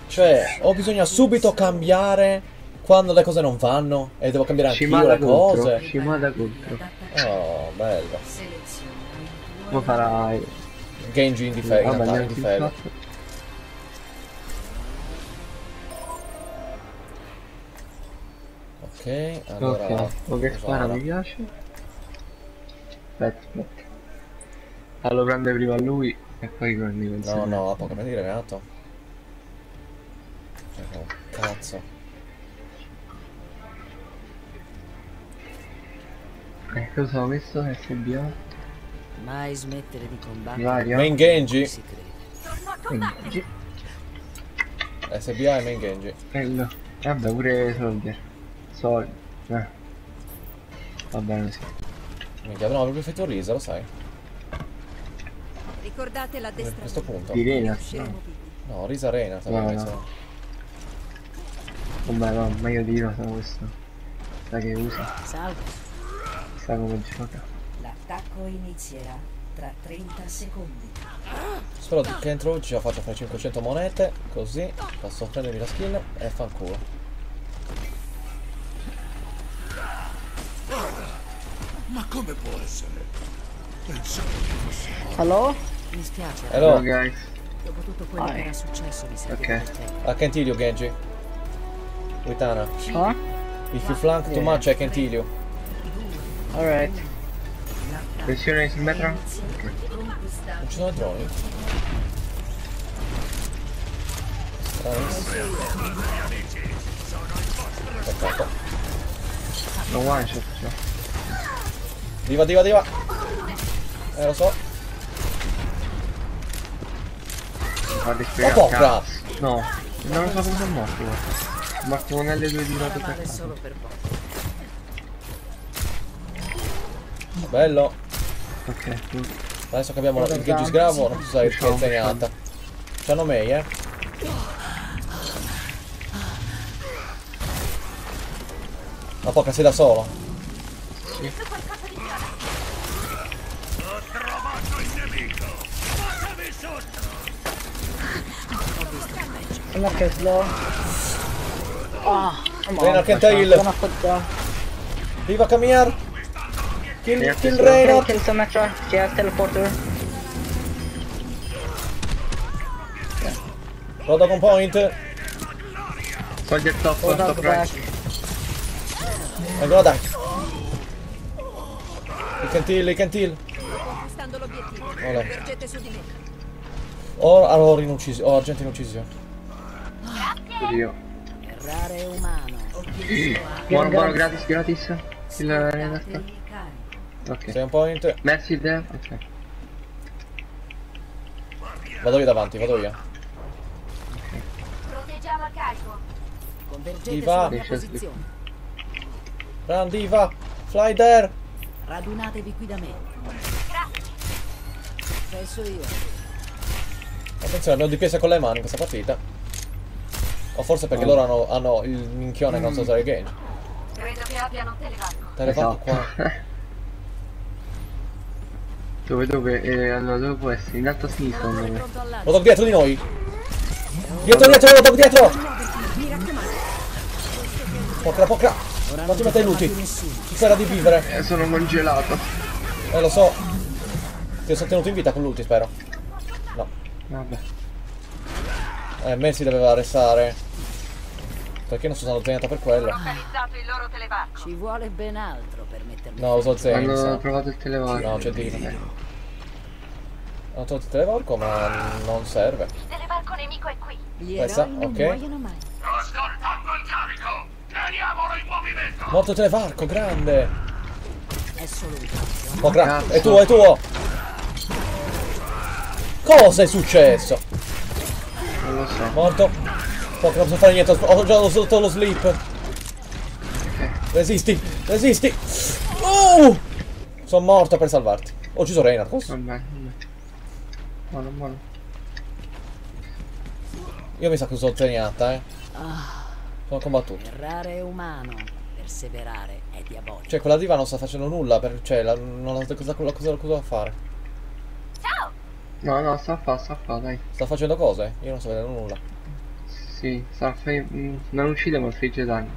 Cioè, ho bisogno subito cambiare quando le cose non vanno. E devo cambiare anch'io le cose. Scimata contro. Oh, bello. Come farai? Genji in difesa. In difesa. Ok, allora. Ok, ok, spara mi piace. Aspetta. Allora prende prima lui e poi prendi No, no, poco da dire, Renato. Oh, cazzo. Cosa ho messo? SBA? Mai smettere di combattere. Varia. Main Genji. Si crede. SBA e Main Genji. Bello. Vabbè pure Soldier. Va bene sì. Minchia, no, avevo effetto Risa, lo sai. Ricordate la A destra. questo punto. Di Rena? No, Risa Arena, No, no. Vabbè no, meglio di Rena sono questo. Sai che usa. Salve. Sa come gioca. L'attacco inizierà tra 30 secondi. Spero che entro oggi la faccia fare 500 monete, così posso prendermi la skin e fanculo. Ma come può essere? Pensavo che fosse... Hello? Mi spiace. Hello, guys. Dopo tutto quello che era successo mi serviva Ok. del tempo. I can't heal you, Genji. Witana. Huh? If you flank too much, I can't heal you. Alright. Pressione sul metro? Non ci sono droni? Peccato. No one shot, cioè. Diva, diva, diva. Lo so. Guarda Oh, porca! No, non lo so come sono morto. Guarda. È morto con L2 di lato per caso. Solo per poco. Bello. Ok, Adesso che abbiamo il Genji sgravo, non si sa che è insegnata. C'hanno Mei, Ma porca, sei da solo? Sì. Ho trovato il nemico! Fatemi sotto! I'm not as low. Ah, come on. Reina can't heal. Gonna put the... Viva Camir! Kill Okay, Reina! kill Symmetra. She has teleporter. Vado con point. Soldier top, Hold on top to right. back. Vengono dai. I can't heal. Conquistando l'obiettivo. Olè. Convergete su di me. Oro in uccisione. Oh, argento in uccisione. Oddio. Errare è umano. Buono, buono, gratis, gratis. Il realtà. Ok. Sei un point. Merci there. Ok. Vado io davanti, vado io. Proteggiamo il carico. Convergete Diva. sulla mia Riesce a posizione. Run, Diva! Fly there! Radunatevi qui da me. Penso io. Attenzione, abbiamo difesa con le mani in questa partita. O forse perché loro hanno il minchione che non so usare il Genji. Credo che abbiano televarco. Telefatto qua. Dove? Allora dove può essere? In alto a sinistra secondo me. Pronto all'altro. Lo tocco dietro di noi! Dietro, dietro, lo tocco dietro! Porca! Non ti mette aiuti! Ci sarà di vivere! Sono congelato. Lo so! Ti ho tenuto in vita con l'ulti, spero. No. Vabbè. Mercy doveva restare. Perché non sono stato zegnata per quello? Localizzato il loro televarco. Ci vuole ben altro per mettermi. No, uso Zen. mi Hanno sa. trovato il televarco. No, c'è Diva. Ho tolto il televarco, ma non serve. Il televarco nemico è qui. Gli Questa, eroi non ok. muoiono mai. Sto ascoltando il carico! Teniamolo in movimento! Morto il televarco, grande! È solo un calcio. Oh, Cazzo. è tuo, è tuo! Cosa è successo? Non lo so. Morto. Non posso fare niente, ho già usato lo sleep. Resisti, resisti. Sono morto per salvarti. Ho ucciso Reinhardt. Vabbè. Buono. Io mi sa che sono zegnata, Sono combattuto. Errare è umano. Perseverare è diabolico. Cioè, quella diva non sta facendo nulla. Cioè, non sa cosa fare. Ciao! No, sta a fa, dai. Sta facendo cose? Io non sto vedendo nulla. Sì, non uccide ma infligge danni.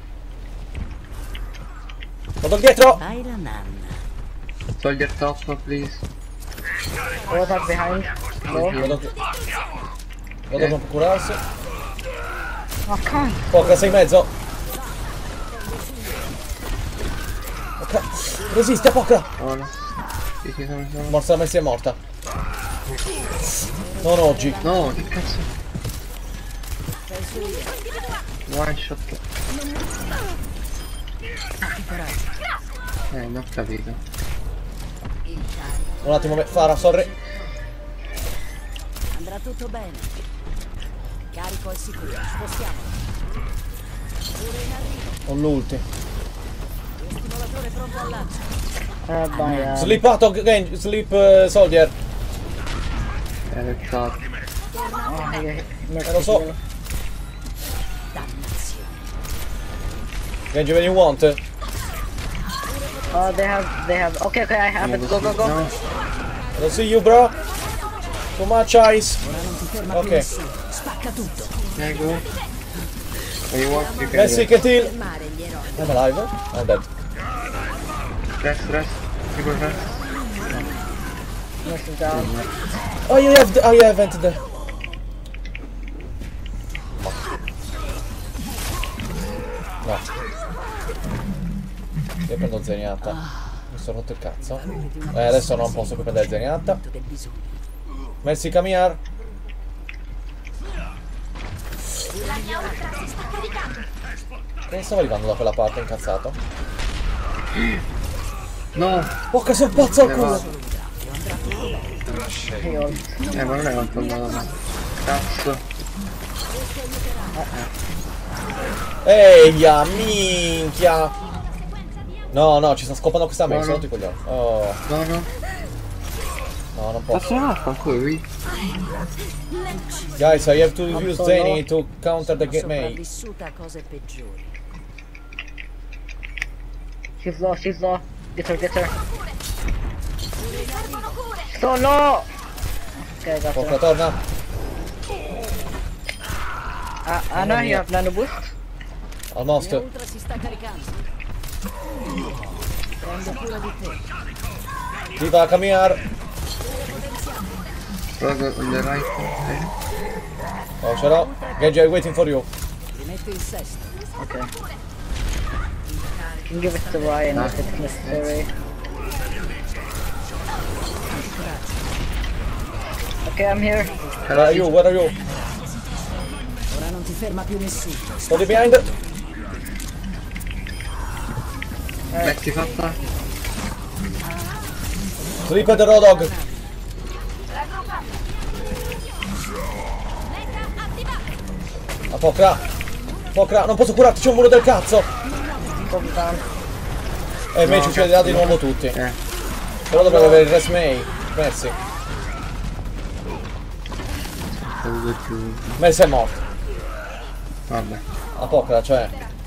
Vado dietro! Fai la nanna. Soldier top, please. What are behind? No? Vado con curarsi. Oh, come? Poca, 6 e mezzo. Ok. Resiste, Poca! Oh no. Sì, sono. Morsa Messi è morta. Non oggi. No, che cazzo. One shot. Non ho capito. Un attimo, Farah, sorry. Andrà tutto bene. Carico al sicuro. Spostiamo. Pure in arrivo. Ho l'ulti. Lo stimolatore pronto al lancio. Bye. Slippato, sleep soldier. Pezzato. Lo so. Dannazione. Genji, when you want. Oh, they have. Okay, I have it. Go. No, I don't see you, bro. Too much ice. Ora non ti ferma più Ok. nessuno. Spacca tutto. prego. When you want, you can Messi che till. Fermare gli eroi. I'm alive. I'm dead. Rest. People rest. Mess is down. Oh, you haven't the... No. Io prendo zeniata. Mi sono rotto il cazzo. Adesso non posso più prendere zeniata. Del bisogno. Messi Kamiar. La mia ultra si sta caricando. Che stavo arrivando da quella parte incazzato? No! Oh, che sono pazzo al culo! Ma non è controllato. Cazzo. Eia, minchia! No, ci sta scopando questa me, sono tutti i coglioni. Oh, No. no, non posso. Cazzo vaffanculo qui. Guys, I have to use Zeni to counter the game. Sopravvissuta a cose peggiori. She's low. Get her. So low! Okay, got Poca her. torna. Anna, you have nano boost? Almost. La ultra si sta caricando. Prendo cura di te. Viva Kamiar. Proprio on the right. Oh, ce l'ho. Genji, I'm waiting for you. Ti metto in sesto. Okay. You can give it to Ryan if it's necessary. Okay, I'm here. Where are you? Ora non ti ferma più nessuno. Sto behind. Metti fatta. Sleep at the road dog. A Pokra, non posso curarti, c'è un muro del cazzo. Come down. E me ci ucciderà di nuovo tutti. Però dovrebbe avere il res May. Messi. Messi è morto. Vabbè. A Pokra, cioè.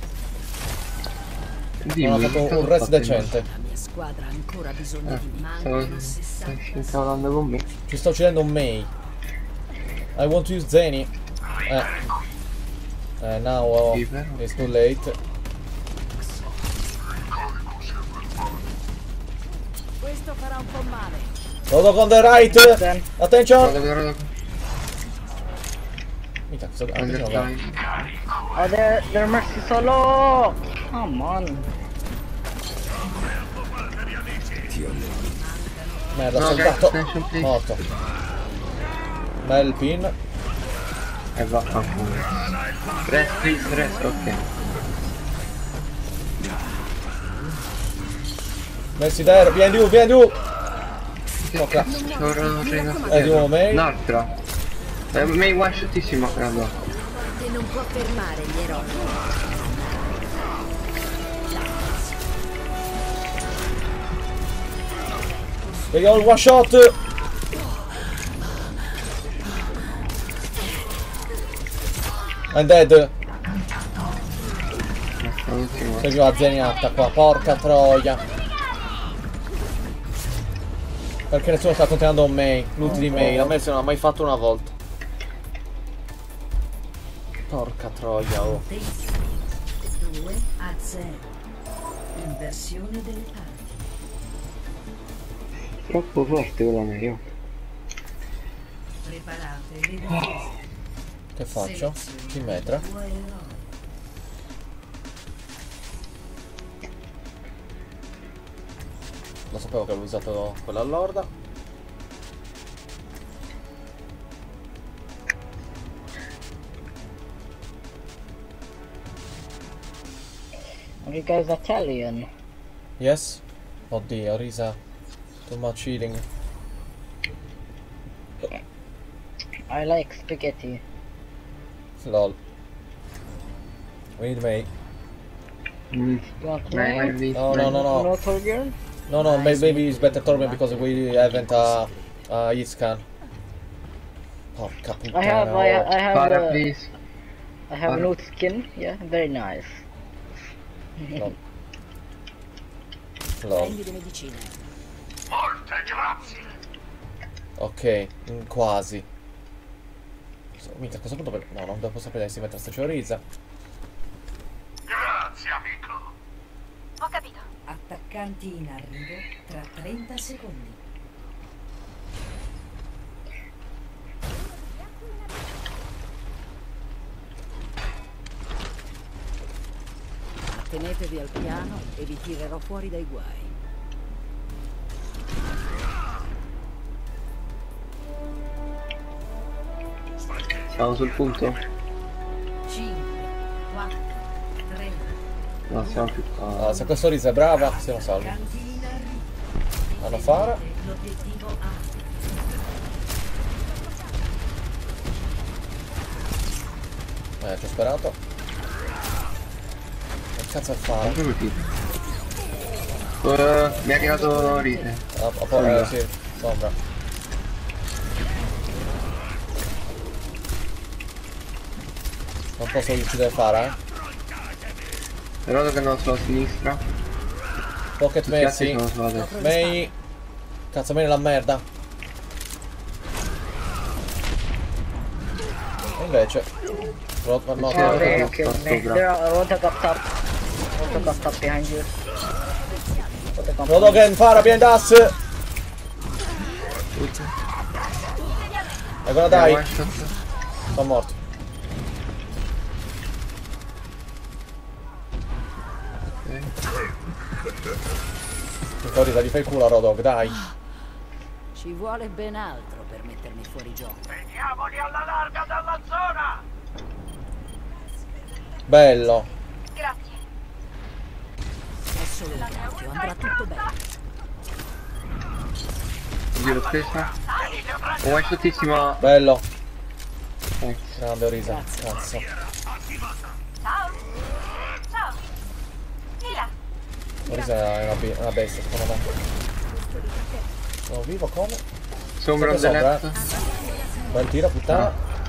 Dimmi. Non ha fatto un rest decente. La mia squadra ha ancora bisogno di me. Stai incavolando con me. Ci sta uccidendo un May. I want to use Zeni. Now it's too late. Questo farà un po' male. Rodo on the right. Then. Attention. Guarda. Mica, cosa... On the side. Oh, they're mercy so low! Come on. Merda, No, soldato. attention, please. Morto. Bel pin. E vaffanculo. Rest, ok. Messi there, vieni giù. Pokra. Di nuovo May. Un'altra. May one shotissimo, credo. Che non può fermare gli eroi. They all one shot. I'm dead. L'ultimo. Sei giù a zeniatta qua, porca troia. Perché nessuno sta continuando un May, l'ultimo di May, la Messi non ha mai fatto una volta. Porca troia, oh. 2-0. Inversione delle parti. Troppo forte quella meglio. Preparate le difese. Che faccio? Chi metra? Due eroi. Lo sapevo che avevo usato quella all'orda. Are you guys Italian? Yes? Oddio, Risa. Too much eating. I like spaghetti. Lol. We need May. You want to Beh, know? No, no, no, no. No, Torbjorn? No, no, maybe it's better Torben because we haven't hit scan. Porca puttana. I have Para, please. I have Para. no skin. Yeah, very nice. Lol. Lol. Prendi le medicine. Molte grazie. Ok, quasi. Mica, a questo punto no, non devo sapere se mettere sta choriza. Grazie, amico. Ho capito. Attaccanti in arrivo tra 30 secondi. Tenetevi al piano e vi tirerò fuori dai guai. Siamo sul punto? 5, 4, 3. No, siamo più qua. Allora, se questo Risa è brava, siamo salvi. Attaccanti in arrivo. Hanno fara. L'obiettivo A. Ci ho sperato. Che cazzo è fare? Sempre così. Mi ha tirato rite. Sì, sombra. Non posso uccidere Fara, eh? Però che non sulla sinistra. Pocket Tutti gli altri Messi. sono sulla destra. May. Cazzo, May nella merda. E invece. No, Okay, no, okay. no, There are Rotok up top. Rotok up top behind you. Rotok up. Rodogen, Fara, vieni das. E guarda dai. One shot. Sono morto. Risa, gli fai il culo a Rodog, dai. Ci vuole ben altro per mettermi fuori gioco. Veniamoli alla larga dalla zona. Bello. Grazie. È solo un occhio, andrà tutto bene. Giro presa. One shotissima. Bello. Thanks. Grande Risa. Cazzo. Ciao. Ciao. Di là. Risa è una bestia, secondo me. Sono vivo come? Sombra on the Sempre left. Bel tiro, puttana.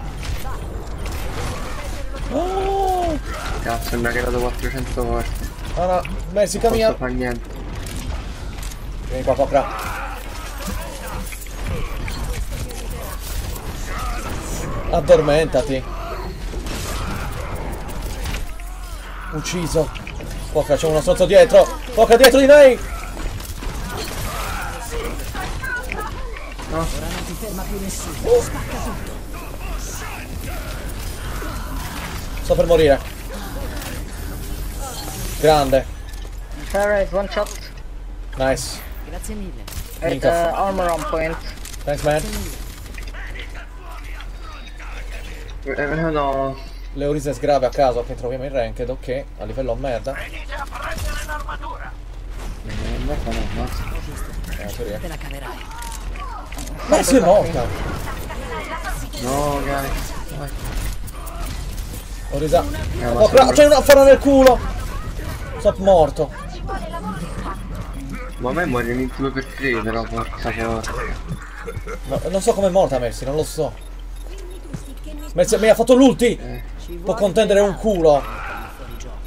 Oh! Cazzo, mi ha tirato 400 volte. Ah no, Messi Non cammina. posso fare niente. Vieni qua, Copra. Addormentati. Ucciso. Poca, c'è uno stronzo dietro. Poca dietro di noi. Ora non ti ferma più nessuno. Spacca tutto. Sto per morire. Grande. Sarah is one shot. Nice. Grazie mille. At Minchia. armor on point. Thanks man. No. L'Eurises grave a caso che troviamo in ranked, ok. A livello merda. Venite a prendere l'armatura. No. Teoria. Te la caverai. Messi è morta. No, guys. Vai. Orisa. ma Oh, c'è una fara nel culo. Sono morto. Ma a me muore in 2x3 però, porca porca. No, non so come è morta Messi, non lo so. Messi mi ha fatto l'ulti. Ci Può vuole contendere ben un altro culo. per mettermi fuori gioco.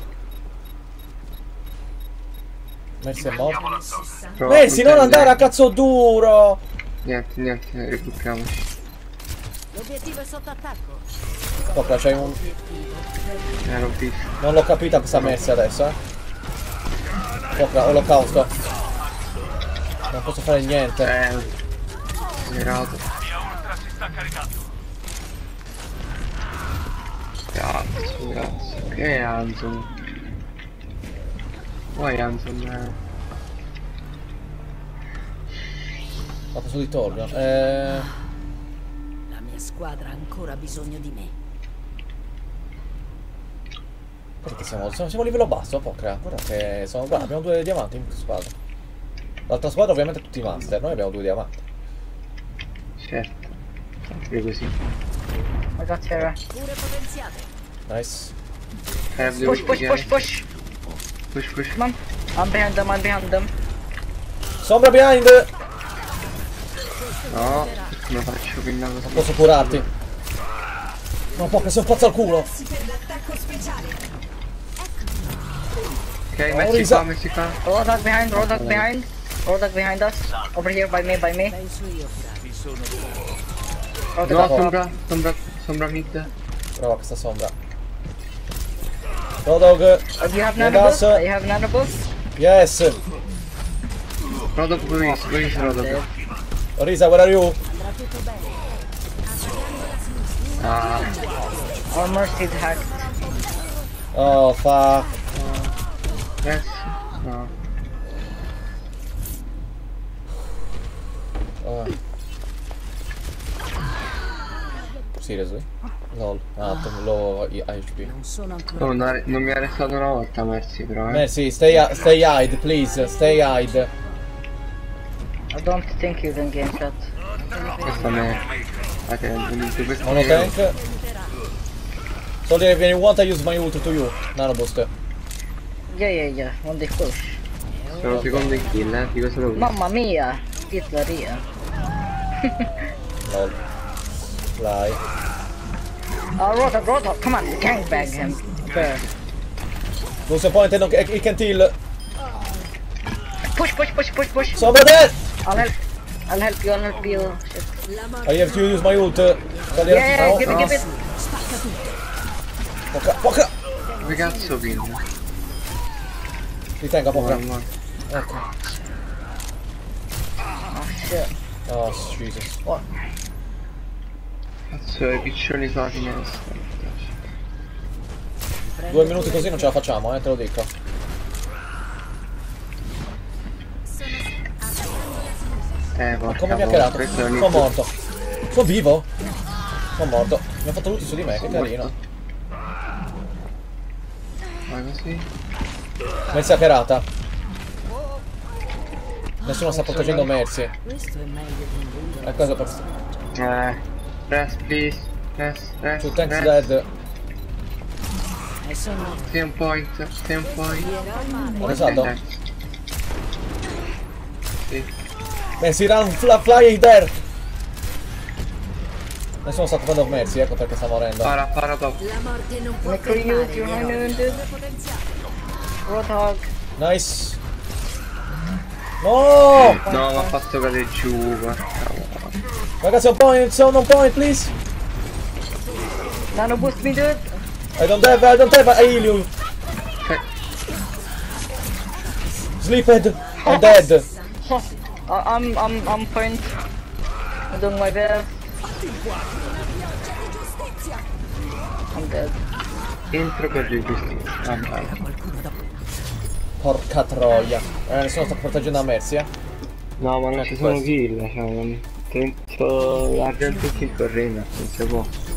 Messi è morto. Prova Messi, non contendere. andare a cazzo duro. Niente, ribucchiamoci. L'obiettivo è sotto attacco. Pocra, c'hai un... L'ho visto. Non l'ho capita questa Mercy adesso, eh. Pocra, olocausto. Non posso fare niente. Mirato. Grazie. Che è Hanson? Poi Hanson Ma posso di Torbjorn? La mia squadra ha ancora bisogno di me. Perché siamo a livello basso, Pocra. Guarda che sono... Guarda, abbiamo 2 diamanti in squadra. L'altra squadra ovviamente tutti master, noi abbiamo 2 diamanti. certo. Sempre così. I got Terra. Pure potenziate. Nice. Push, push, push, push. Push, push. Come on. I'm behind them, I'm behind them. Sombra behind! No, come faccio quella cosa? Non posso curarti. No, Pocra, sei un pazzo al culo. Ok, messi qua. Roadhog behind, Roadhog behind. Roadhog behind us. Over here by me, by me. Penso io curare. Roadhog No, sombra mid. Brava questa sombra. Rodog. Do you have nano boost? Do you have nano boost? Yes. Rodog, dove sono Rodog? Risa, where are you? Andrà tutto bene. Ah, Our mercy is hacked. Oh, fuck. yes. No. Oh. Seriously? Lol. Ah, low HP. Non sono ancora. Non mi ha arrestato una volta, Mercy, però. Mercy, stay hide, please. Stay hide. I don't think you can game that. Questa me. Ok, questo Mono tank. Soldier, if you want, I use my ult to you. Nano boost. Yeah. One day push. Sono secondo in kill, dico solo questo. Mamma mia! Hitleria. Lol. Fly. Roadhog, come on, gangbang him. There. Lose a point and he can heal. Push. Sombra dead! I'll help you. Shit. I have to use my ult. Soldier, Yeah, no. give it. Pocra. Dove cazzo pin? Ritenga, Pocra. Mamma. Ecco. Oh shit. Oh, Jesus. What? Cazzo, i piccioni sulla finestra. 2 minuti così non ce la facciamo, te lo dico. Porca Come mi ha boia, creato? questo è un Sono inizio. morto. Sono vivo? Sono morto. Mi ha fatto l'ulti su di me, che carino. Ma così? Mercy hackerata. Nessuno sta proteggendo Mercy. Questo è meglio di un lungo. È cosa per... Press, please. Press. Two tanks dead. E sono Stay on point. Ho esatto. Thanks. Sì. Mercy run, fly there. Nessuno sta prendendo Mercy, ecco perché sta morendo. Para dopo. la morte non può Make you use your fermare nano le dude. potenziate. Roadhog. Nice. No! No, mi ha fatto cadere giù, porca boia. Ragazzi, on point, please. Nano boost me, dude. I don't have, I heal you. Sleephead, I'm dead. I'm point. I'm doing my best. I'm dead. Entro per il giustizia. Porca troia. Nessuno sta proteggendo a Mercy, No, ma non ci sono questo. kill, cioè, dentro la gente qui correndo, non si può.